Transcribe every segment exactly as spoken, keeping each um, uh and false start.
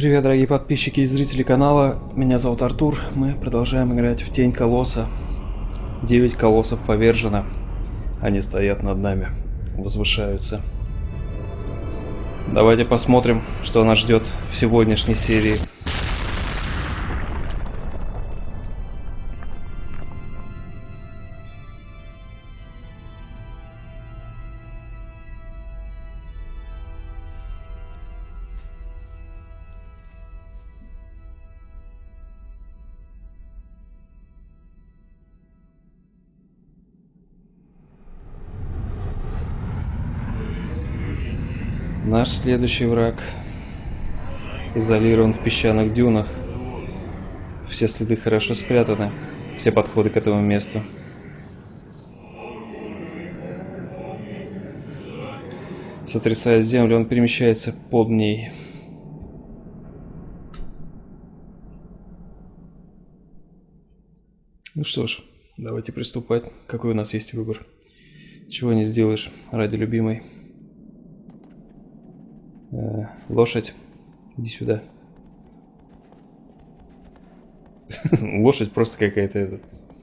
Привет, дорогие подписчики и зрители канала, меня зовут Артур, мы продолжаем играть в Тень Колосса. Девять колоссов повержено, они стоят над нами, возвышаются. Давайте посмотрим, что нас ждет в сегодняшней серии. Наш следующий враг изолирован в песчаных дюнах. Все следы хорошо спрятаны, все подходы к этому месту. Сотрясая землю, он перемещается под ней. Ну что ж, давайте приступать. Какой у нас есть выбор? Чего не сделаешь ради любимой. Э, лошадь, иди сюда. Лошадь просто какая-то. Это...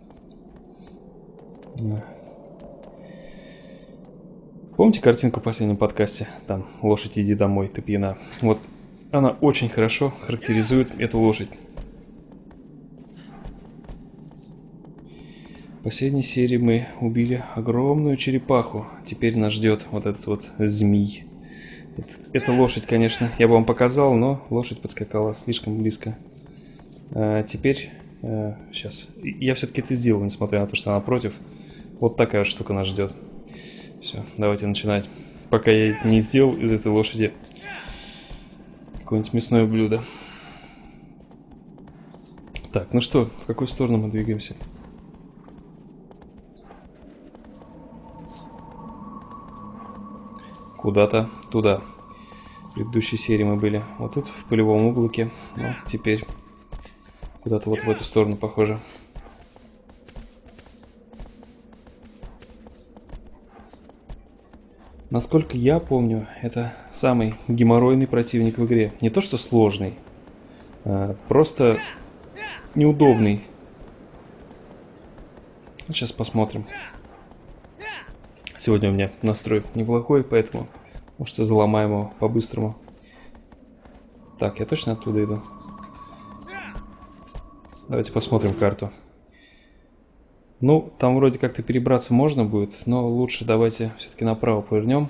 Помните картинку в последнем подкасте? Там лошадь, иди домой, ты пьяна. Вот она очень хорошо характеризует эту лошадь. В последней серии мы убили огромную черепаху. Теперь нас ждет вот этот вот змей. Эта лошадь, конечно, я бы вам показал, но лошадь подскакала слишком близко. А теперь, а, сейчас, я все-таки это сделал, несмотря на то, что она против. Вот такая штука нас ждет. Все, давайте начинать. Пока я не сделал из этой лошади какое-нибудь мясное блюдо. Так, ну что, в какую сторону мы двигаемся? Куда-то туда. В предыдущей серии мы были вот тут, в полевом уголке. Но теперь куда-то вот в эту сторону, похоже. Насколько я помню, это самый геморройный противник в игре. Не то что сложный, а просто неудобный. Сейчас посмотрим. Сегодня у меня настрой неплохой, поэтому, может, заломаем его по-быстрому. Так, я точно оттуда иду? Давайте посмотрим карту. Ну, там вроде как-то перебраться можно будет, но лучше давайте все-таки направо повернем.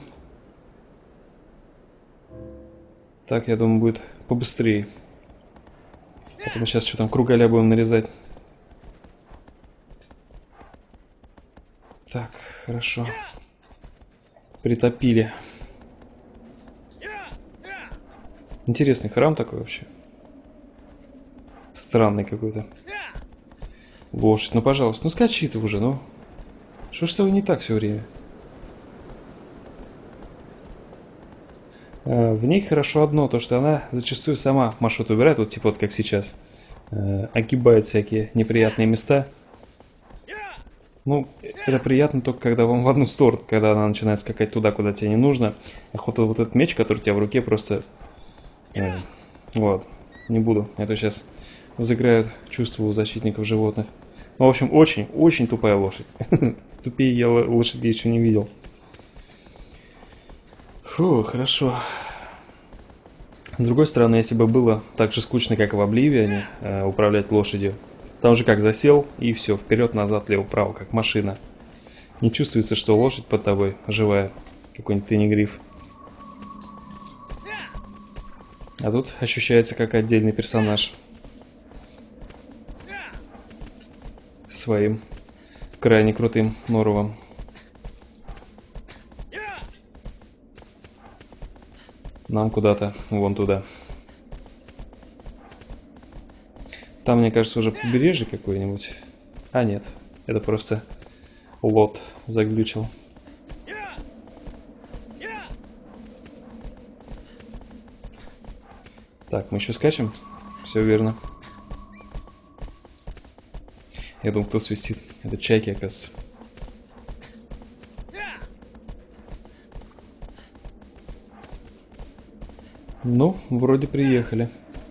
Так, я думаю, будет побыстрее. Поэтому сейчас что там, кругаля будем нарезать. Так, хорошо. Притопили. Интересный храм такой вообще. Странный какой-то. Лошадь, ну пожалуйста, ну скачи ты уже, ну. Что ж с тобой не так все время? А, в ней хорошо одно, то что она зачастую сама маршрут выбирает, вот типа вот как сейчас. А, огибает всякие неприятные места. Ну, это приятно только когда вам в одну сторону, когда она начинает скакать туда, куда тебе не нужно. Охота вот этот меч, который у тебя в руке, просто... Э, вот, не буду. Это сейчас взыграют чувства у защитников животных. Ну, в общем, очень, очень тупая лошадь. Тупее я лошадей еще не видел. Фу, хорошо. С другой стороны, если бы было так же скучно, как и в Обливионе, э, управлять лошадью, там же как засел, и все, вперед, назад, лево, право, как машина. Не чувствуется, что лошадь под тобой живая, какой-нибудь тенегриф. А тут ощущается как отдельный персонаж. Своим крайне крутым норовом. Нам куда-то вон туда. Там, мне кажется, уже побережье какое-нибудь. А нет, это просто лот заглючил. Так, мы еще скачем? Все верно. Я думал, кто свистит. Это чайки, оказывается. Ну, вроде приехали.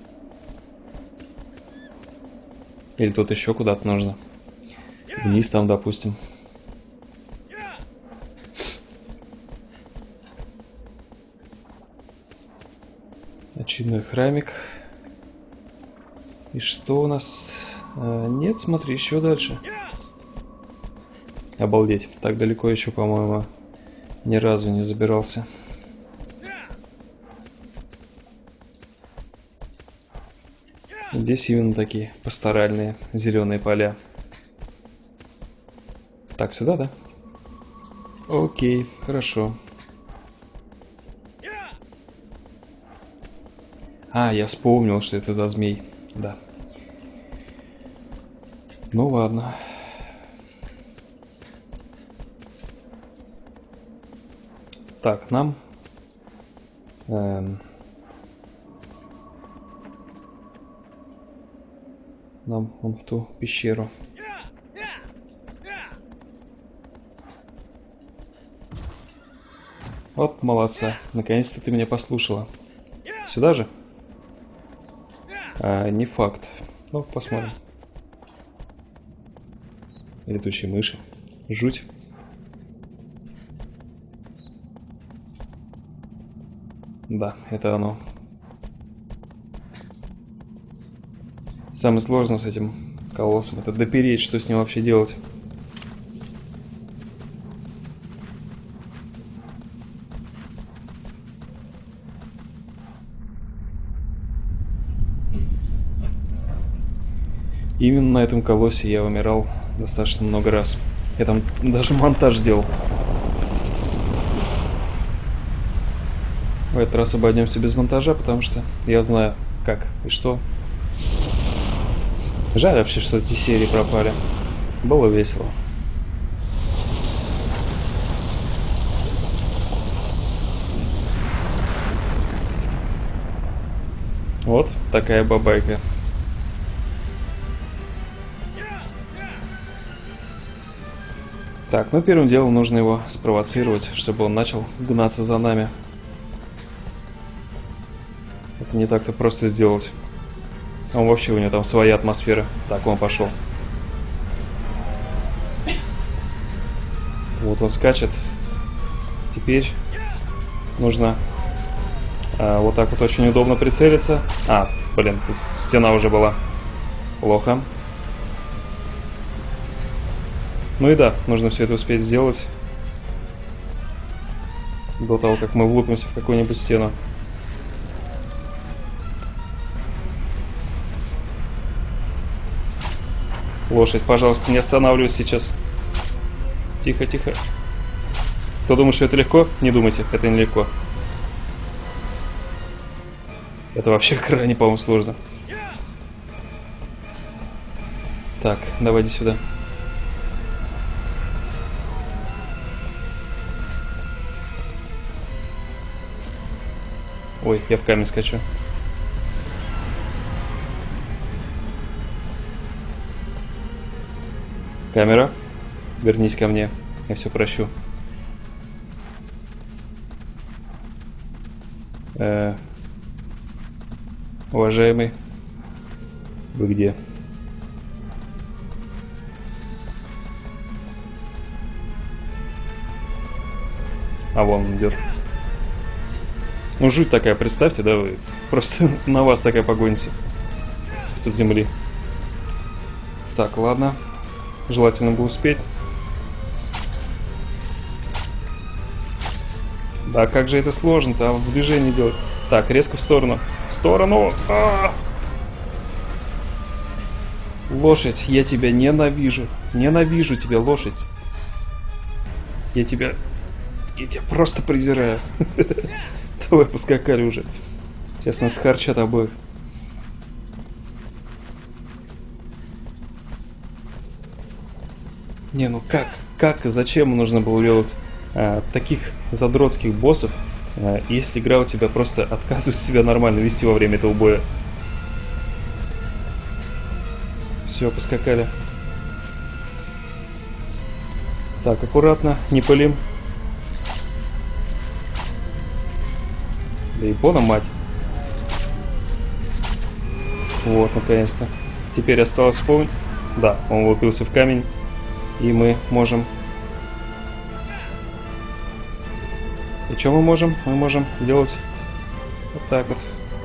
Или тут еще куда-то нужно. Вниз там, допустим. Очередной храмик. И что у нас? А, нет, смотри, еще дальше. Обалдеть. Так далеко еще, по-моему, ни разу не забирался. Здесь именно такие пасторальные зеленые поля. Так, сюда, да? Окей, хорошо. А, я вспомнил, что это за змей. Да. Ну ладно. Так, нам... Эм, нам вон в ту пещеру. Вот, молодца. Наконец-то ты меня послушала. Сюда же? А, не факт. Ну, посмотрим. Летучие мыши. Жуть. Да, это оно. Самое сложное с этим колоссом — это допереть, что с ним вообще делать. Именно на этом колоссе я умирал достаточно много раз. Я там даже монтаж сделал. В этот раз обойдемся без монтажа, потому что я знаю, как и что. Жаль вообще, что эти серии пропали. Было весело. Вот такая бабайка. Так, ну первым делом нужно его спровоцировать, чтобы он начал гнаться за нами. Это не так-то просто сделать. А он вообще, у него там своя атмосфера. Так, он пошел. Вот он скачет. Теперь нужно а, вот так вот очень удобно прицелиться. А, блин, тут стена уже была. Плохо. Ну и да, нужно все это успеть сделать до того, как мы влупимся в какую-нибудь стену. Лошадь, пожалуйста, не останавливайся сейчас. Тихо, тихо. Кто думает, что это легко? Не думайте, это не легко. Это вообще крайне, по-моему, сложно. Так, давай иди сюда. Ой, я в камень скачу. Камера, вернись ко мне. Я все прощу. Э, уважаемый, вы где? А вон он идет. Ну, жуть такая, представьте, да, вы просто на вас такая погонится из-под земли. Так, ладно. Желательно бы успеть. Да, как же это сложно-то, а в движении делать. Так, резко в сторону. В сторону! А-а-а! Лошадь, я тебя ненавижу. Ненавижу тебя, лошадь. Я тебя... Я тебя просто презираю. Давай, поскакали уже. Сейчас нас харчат обоих. Не, ну как? Как и зачем нужно было делать а, таких задротских боссов, а, если игра у тебя просто отказывает себя нормально вести во время этого боя? Все, поскакали. Так, аккуратно, не пылим. Да и пона, мать. Вот, наконец-то. Теперь осталось вспомнить. Да, он влупился в камень. И мы можем... И что мы можем? Мы можем делать вот так вот.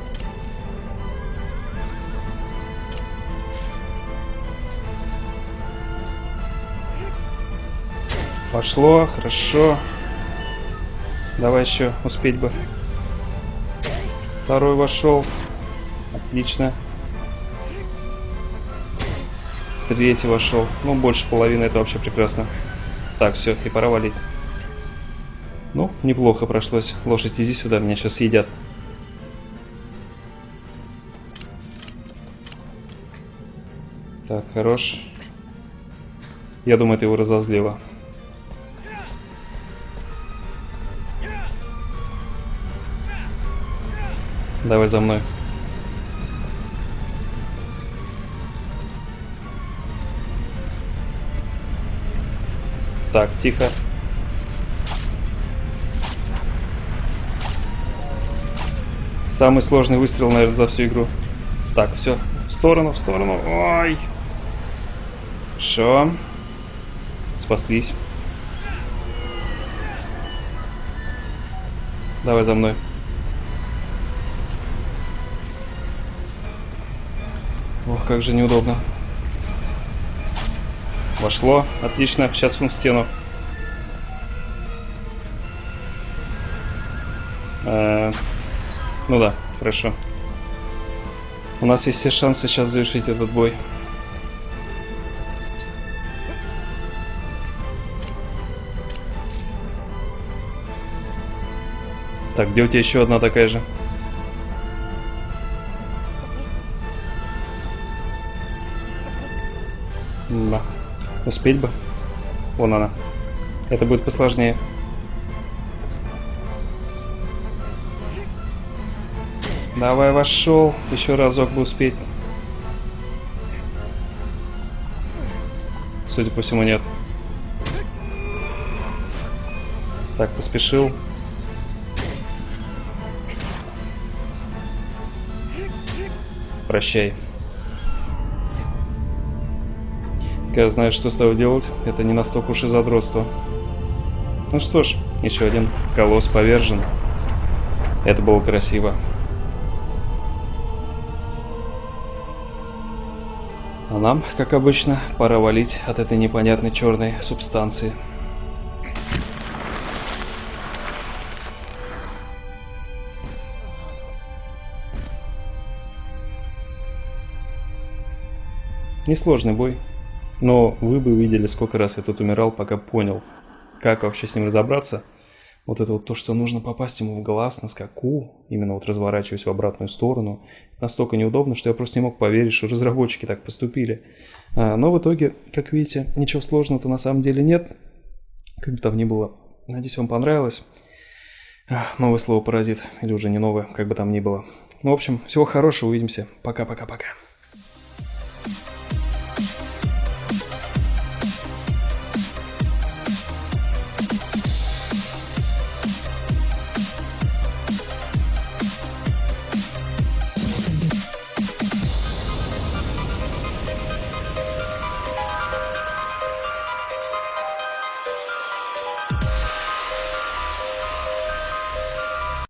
Пошло, хорошо. Давай еще успеть бы. Второй вошел. Отлично. Третий вошел. Ну, больше половины, это вообще прекрасно. Так, все, и пора валить. Ну, неплохо прошлось. Лошадь, иди сюда, меня сейчас съедят. Так, хорош. Я думаю, это его разозлило. Давай за мной. Так, тихо. Самый сложный выстрел, наверное, за всю игру. Так, все. В сторону, в сторону. Ой. Хорошо. Спаслись. Давай за мной. Ох, как же неудобно. Вошло. Отлично. Сейчас в стену. Э -э ну да, хорошо. У нас есть все шансы сейчас завершить этот бой. Так, где у тебя еще одна такая же? Да. Успеть бы. Вон она. Это будет посложнее. Давай, вошел. Еще разок бы успеть. Судя по всему, нет. Так, поспешил. Прощай. Я знаю, что с тобой делать. Это не настолько уж и задротство. Ну что ж, еще один колосс повержен. Это было красиво. А нам, как обычно, пора валить от этой непонятной черной субстанции. Несложный бой. Но вы бы видели, сколько раз я тут умирал, пока понял, как вообще с ним разобраться. Вот это вот то, что нужно попасть ему в глаз на скаку, именно вот разворачиваясь в обратную сторону, настолько неудобно, что я просто не мог поверить, что разработчики так поступили. Но в итоге, как видите, ничего сложного-то на самом деле нет. Как бы там ни было. Надеюсь, вам понравилось. Новое слово «паразит», или уже не новое, как бы там ни было. Ну, в общем, всего хорошего, увидимся. Пока-пока-пока.